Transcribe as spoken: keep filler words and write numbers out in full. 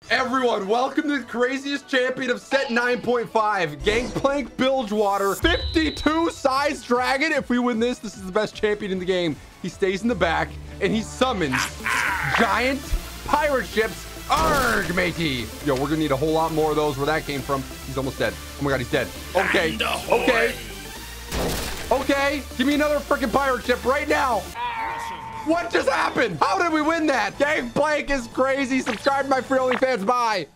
Everyone, welcome to the craziest champion of set nine point five, Gangplank Bilgewater, fifty-two size dragon. If we win this, this is the best champion in the game. He stays in the back and he summons giant pirate ships. Arg, matey. Yo, we're gonna need a whole lot more of those. Where that came from. He's almost dead. Oh my god, he's dead. Okay, okay, okay. Give me another freaking pirate ship right now. What just happened? How did we win that? Gangplank is crazy. Subscribe to my free OnlyFans. Bye.